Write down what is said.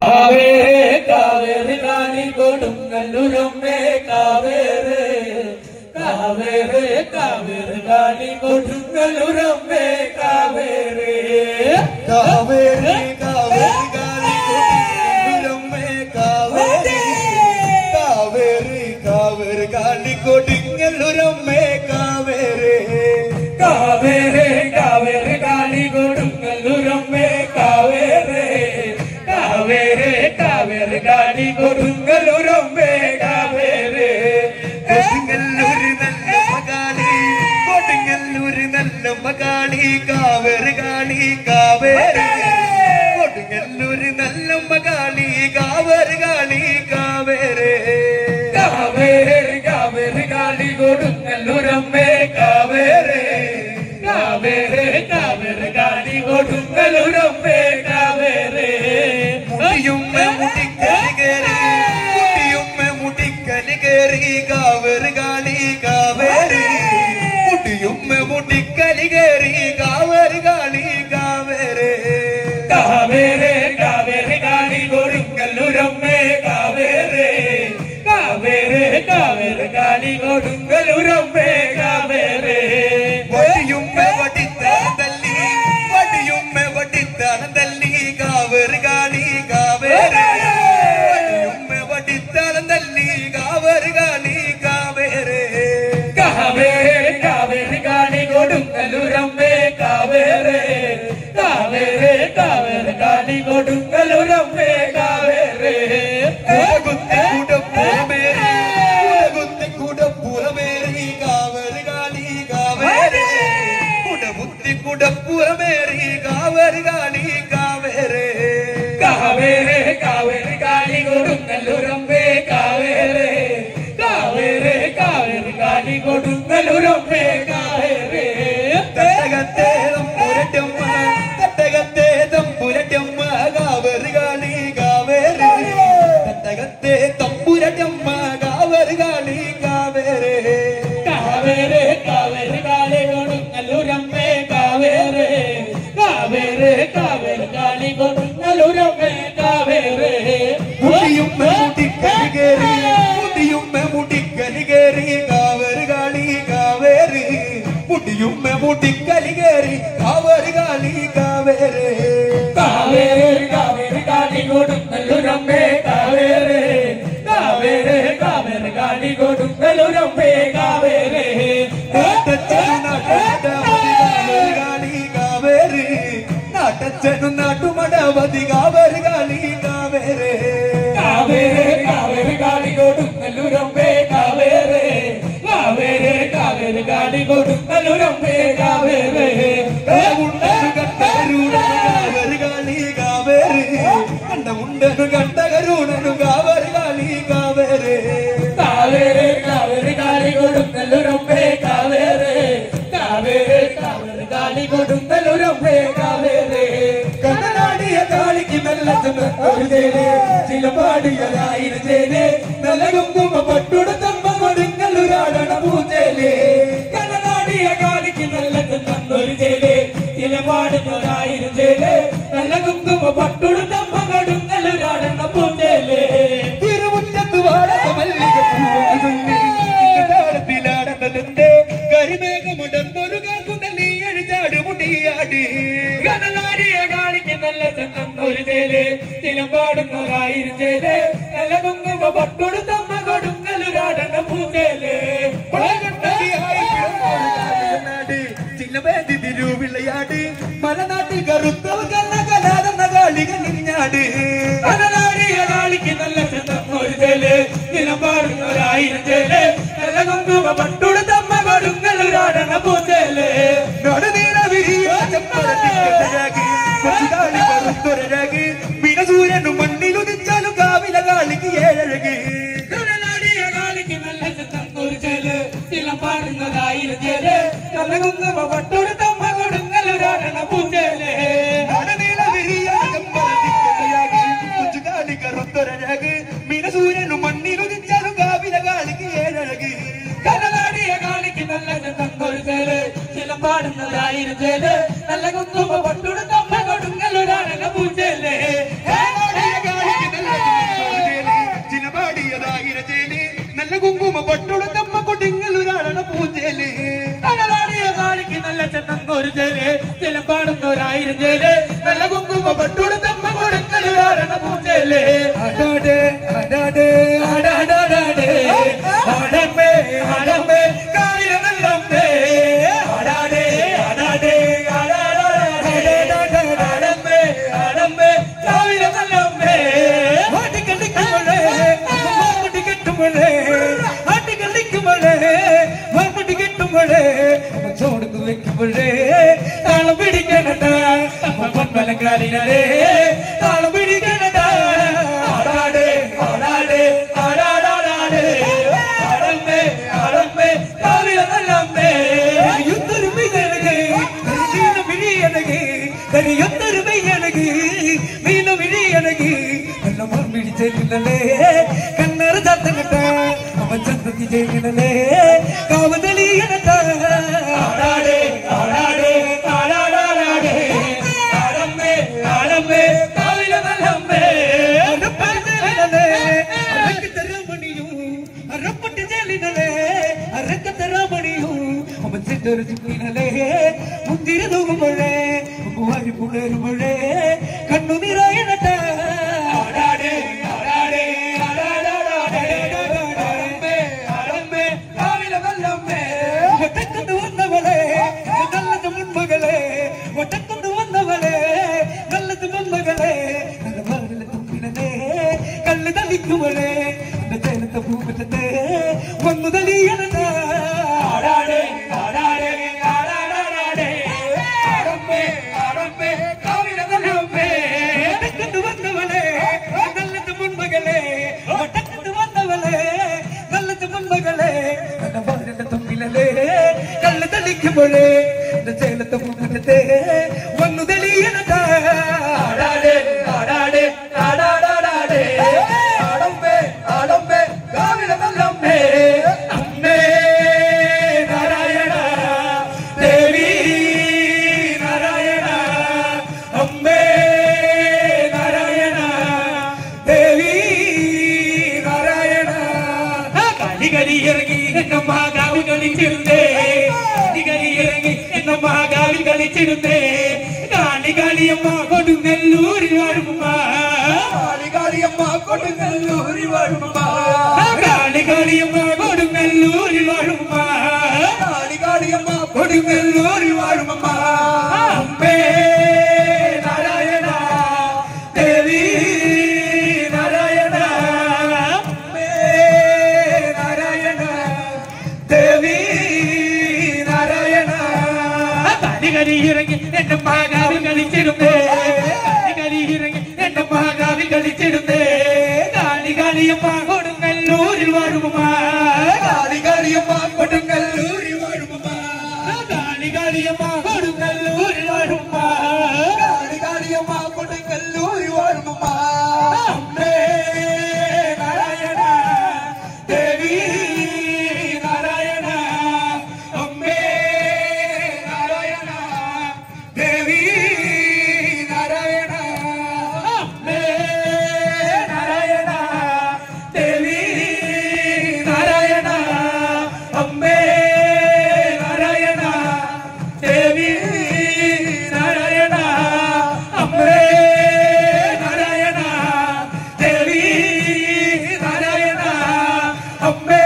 കാവേരി കാണി കൊടുങ്ങല്ലൂരമ്മേ കാവേരി കാവേരി കാവേരി കാണി കൊടുങ്ങല്ലൂരമ്മേ കാവേരി കാവേരി കാവേരി കാണി കൊടുങ്ങല്ലൂരമ്മേ കാവേരി കാവേരി കാവേരി കാണി കൊടുങ്ങല്ലൂരമ്മേ കാവേരി കാവേരി കാവേരി കാണി കൊടുങ്ങല്ലൂരമ്മേ കാവേരി കാവേരി കാവേരി കാണി കൊടുങ്ങല്ലൂരമ്മേ കാവേരി കൊടുങ്ങല്ലൂര് നല്ല മകാളി കൊടുങ്ങല്ലൂര് നല്ല മകാളി കാവേരി കാണി കാവേരി കൊടുങ്ങല്ലൂര് നല്ല മകാളി കാവേരി കാണി കാവേരി കാവേരി കാവേരി കാണി കൊടുങ്ങല്ലൂരമ്മേ കാവേരി കാവേരി കാവേരി കാണി കൊടുങ്ങല്ലൂരമ്മേ കാവേരി മുടിയുമ്മ മുടിക്കലി കേറി കാവേരി കാണി കാവേരി മുടിയുമ്മ മുടിക്കലി കേറി കാവേരി കാണി കാവേരി കാവേരി കാവേരി കാണി കൊടുങ്ങല്ലൂരമ്മേ കാവേരി കാവേരി കാവേരി കാണി കൊടുങ്ങല്ലൂരമ്മേ കാവേരി വടിയുമ്മ വടിത്താനന്തല്ലി വടിയുമ്മ വടിത്താനന്തല്ലി കാവേരി കാണി കാവേരി വടിയുമ്മ വടിത്താനന്തല്ലി കാവേരി കാണി കാവേരി കാവേരി കാവേരി കാണി കൊടുങ്ങല്ലൂരമ്മേ കാവേരി കാവേരി കാവേരി കാണി കൊടുങ്ങല്ലൂരമ്മേ കാവേരി കുടപ്പുറമേറി കാവേരി കാണി കാവേരി കുടപ്പുറമേറി കാവേരി കാണി കാവേരി കാവേരി കാവേരി കാണി കൊടുങ്ങല്ലൂരമ്മേ കാവേരി കാവേരി കാവേരി കാണി കൊടുങ്ങല്ലൂരമ്മേ കാവേരി തട്ടകത്തെ തമ്പുരട്ടമ്മ തട്ടകത്തെ തമ്പുരട്ടമ്മ കാവേരി കാണി കാവേരി തട്ടകത്തെ തമ്പുരട്ടമ്മ കാവേരി കാണി കാവേരി കാവേരി കാവേരി കാണി കൊടുങ്ങല്ലൂരമ്മേ കാവേരി കാവേരി കാവേരി കാണി കൊടുങ്ങല്ലൂരമ്മേ കാവേരി മുടിയുമ്മ മുടിക്കലി കേറി മുടിയുമ്മ മുടിക്കലി കേറി കാവേരി കാണി കാവേരി മുടിയുമ്മ മുടിക്കലി കേറി കാവേരി കാണി കാവേരി കാവേരി കാവേരി കാണി കൊടുങ്ങല്ലൂരമ്മേ കാവേരി കാവേരി കാവേരി കാണി കൊടുങ്ങല്ലൂരമ്മേ കാവേരി നാട്ടച്ചനും നാട്ടുമടവതി കാവേരി കാണി കാവേരി കാവേരി കാവേരി കാണി കൊടുങ്ങല്ലൂരമ്മേ കാവേരി കാവേരി കാവേരി കാണി കൊടുങ്ങല്ലൂരമ്മേ കാവേരി കാവേരി കാണി കാവേരി കണ്ട മുണ്ടനു കണ്ട കരുണനു കാവേരി കാണി കാവേരി കാവേരി കാവേരി കാണി കൊടുങ്ങല്ലൂരമ്മേ കാവേരി കാവേരി കാവേരി കാണി കൊടുങ്ങല്ലൂരമ്മേ കാവേരി കടലാടിയ കാളിക്ക് മെല്ലച്ചേനെ ചില പാടിയതായിരുന്നേനെ നല്ല കുങ്കുമ പട്ടുടത്തമ്മ കൊടുങ്ങല്ലൂരാടണ പൂജേലേ കടലാടിയ കാളിക്ക് നല്ല തന്നൊരു ചേലേ ചില പാടുന്നതായിരുന്നേലേ നല്ല കുങ്കുമ പട്ടുടുത്തമ്മ കൊടുങ്ങല്ലൂരാടണ പൂജേലേ തിരുമുറ്റത്ത് വാടക മല്ലിക പൂവാടത്തിലാടന്നതിന്റെ കരിമേഘമുടന്നൊരു കാർക്കുന്നല്ലി എഴുചാട് മുടിയാടി കടലാടിയ കാളിക്ക് നല്ല തന്നൊരു ചേലേ ചില പാടുന്നതായിരുന്നേലേ നല്ല കുങ്കുമ പട്ടുടുത്തമ്മ കൊടുങ്ങല്ലൂരാടണ പൂജേലേ ചിന്നവേദി തിരുവിളയാട് മലനാട്ടിൽ കറുത്തവ കലാതെന്ന കാളിക നിഞ്ഞാട് കടലാടിയ കാളിക്ക് നല്ല ഒരു ചേലേ ചില പാടുന്നതായിരുന്നേലേ നല്ല കുങ്കുമ പട്ടുടുത്തമ്മ കൊടുങ്ങല്ലൂരാടണ പൂജേലേ നടുനീള വിരിയാചപ്പരത്തിരാകി കൊച്ചുകാളി കറുത്തൊരഴകി വിനസൂര്യനും മണ്ണിലുദിച്ചാലും കാവില കാളിക്ക് ഏഴഴകി കടലാടിയ കാളിക്ക് നല്ല ഒരു ചേലേ ചില പാടുന്നതായിരുന്നേലേ നല്ല കുങ്കുമ പട്ടുടുത്തമ്മ കൊടുങ്ങല്ലൂരാടണ പൂജേലേ നടുനീള വിരിയാചപ്പരത്തിരാകി കൊച്ചുകാളി നല്ല കുങ്കുമ പട്ടുടുത്തമ്മ കൊടുക്കല് കാരണ പൂച്ചല്ലേ ആടാടേ ആടാടേ ആടാടാടേ ആടമ്മേ ആടമ്മേ കാവില നല്ലമ്മേ ആടാടേ ആടാടേ ആടമ്മേ ആടമ്മേ കാവില നല്ലമ്മേ ആട്ടിക്കളിക്കുമളേ മാമുടി കെട്ടുമളേ ആട്ടിക്കളിക്കുമളേ മാമുടി കെട്ടുമളേ ചോടുന്നു വെക്കുമളേ താളം പിടിക്കണട്ടാ പൊൻപലങ്കാലിനേ താളം പിടിക്കണട്ടാ ആടാടേ ആടാടേ ആടാടാടേ ആടമ്മേ ആടമ്മേ കാവില നല്ലമ്മേ യുദ്ധൊരു മെയ്യഴക് മീന വിഴിയഴക് കരിയൊത്തൊരു മെയ്യഴക് മീന വിഴിയഴക് നല്ല മർമിടി ചെല്ലിനല്ലേ കണ്ണറ് ചത്തനട്ട അവൻ ചന്തത്തി ചെയ്യുന്നല്ലേ കാവതളിയനട്ട ആടാടേ ആടാടേ ആടാടാടേ ആടമ്മേ ആടമ്മേ കാവില നല്ലമ്മേ അറപ്പട്ട് ചെല്ലിനല്ലേ അറക്കത്തരാമണിയും അവൻ ചെറ്റൊരു ചുക്കിനല്ലേ മുന്തിരി തൂകുമ്പോഴേ വാരി പുണരുമ്പോഴേ കണ്ണു നിറയണട്ട ആടാടേ ആടാടേ ആടാടാടേ ആടമ്മേ ആടമ്മേ കാവില നല്ലമ്മേ ഒട്ടക്കൊണ്ടു വന്നവളെ നല്ലത് മുൻമകളെ ഒട്ടക്കൊണ്ടു വന്നവളെ നല്ലത് മുൻമകളെ നല്ല വാരിലെ തുമ്പിനെ കല്ല് തളിക്കുമളെ എന്റെ ചേലത്തെ പൂമറ്റത്തെ വന്നു തളിയണ ആടാടേ ആടാടേ ആടാടാടേ ആടമ്മേ ആടമ്മേ കാവില നല്ലമ്മേ ഒട്ടക്കൊണ്ടു വന്നവളെ നല്ലത് മുൻമകളെ ഒട്ടക്കൊണ്ടു വന്നവളെ നല്ലത് മുൻമകളെ എന്റെ വാരിലെ തുമ്പിലെ കല്ല് തളിക്കുമളെ എന്റെ ചേലത്തെ പൂമറ്റത്തെ വന്നു തളിയണ ആടാടേ ആടാടേ ആടാടാടേ ആടമ്മേ ആടമ്മേ കാവില നല്ലമ്മേ അമ്മേ നാരായണ ദേവി നാരായണ അമ്മേ നാരായണ ദേവി നാരായണ കളി കളി ഇറങ്ങി എന്ന മാതാവ് കളിച്ചിരുന്നേ കളി ഇറങ്ങി എന്ന മാതാവിൽ കളിച്ചിരുന്നേ കാളികാളിയമ്മ കൊടുങ്ങല്ലൂരിൽ വാഴുമ്മ കാളികാളിയമ്മ കൊടുങ്ങല്ലൂരിൽ വാഴുമ്മ കാളികാളിയമ്മ കൊടുങ്ങല്ലൂരിൽ വാഴുമ്മ കാളികാളിയമ്മ കൊടുങ്ങല്ലൂരിൽ വാഴുമ്മ അമ്മേ നാരായണ ദേവി നാരായണ അമ്മേ നാരായണ ദേവി നാരായണ കളി ഇറങ്ങി എന്റെ മാതാവിൽ കളിച്ചിരുന്നേ കളി ഇറങ്ങി എന്റെ മാതാവിൽ കളിച്ചിരുന്നേ കാളികാളിയമ്മ കൊടുങ്ങല്ലൂരിൽ വാഴുമ്മ കാളികാളിയമ്മ കൊടുങ്ങല്ലൂരിൽ വാഴുമ്മ കാളികാളിയമ്മ കൊടുങ്ങല്ലൂരിൽ വാഴുമ്മ കാളികാളിയമ്മ കൊടുങ്ങല്ലൂരിൽ വാഴുമ്മ അമ്മേ നാരായണ ദേവി നാരായണ അമ്മേ നാരായണ ദേവി നാരായണ അമ്മേ നാരായണ ദേവി നാരായണ അമ്മേ നാരായണ ദേവി നാരായണ അമ്മേ നാരായണ ദേവി നാരായണ അമ്മേ